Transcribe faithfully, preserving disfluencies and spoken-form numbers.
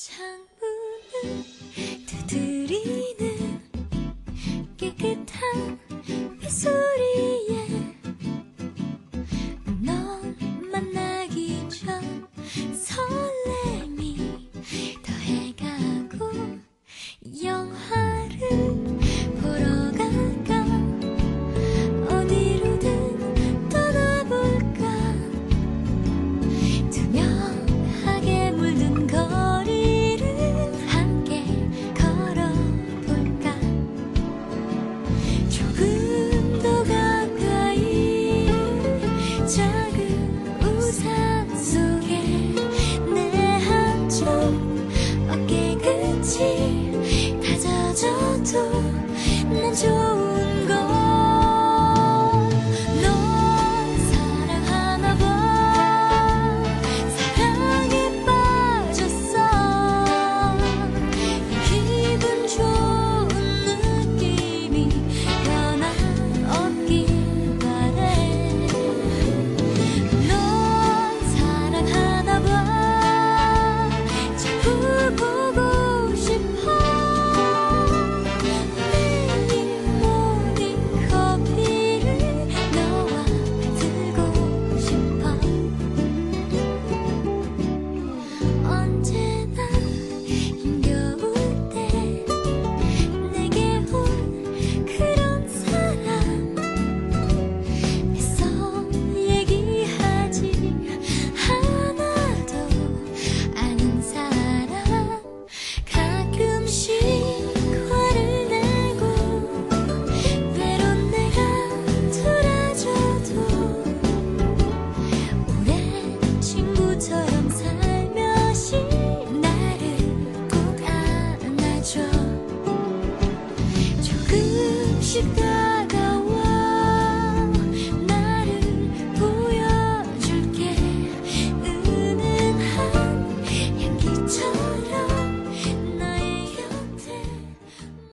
창문을 두드리는 깨끗한 빗소리에 넌 만나기 전 설렘이 더해가고 영화를 보러 갈까 어디로든 떠나볼까 투명하게 물든 거리를 함께 걸어볼까 조금 더 가까이 작은 우산 속에 내 한쪽 어깨 끝이 다 젖어도 난 좋은 걸 널 사랑하나 봐 사랑에 빠졌어 기분 좋은 느낌이 변함없길 바래 널 사랑하나 봐 자꾸 보고 싶어 매일 모닝 커피를 너와 들고 싶어 언제나 힘겨울 때 내게 온 그런 사람 애써 얘기하지 않아도 아는 사람 가끔씩 화를 내고 외로운 내가 돌아줘도 오랜 친구처럼 살며시 나를 꼭 안아줘 조금씩 더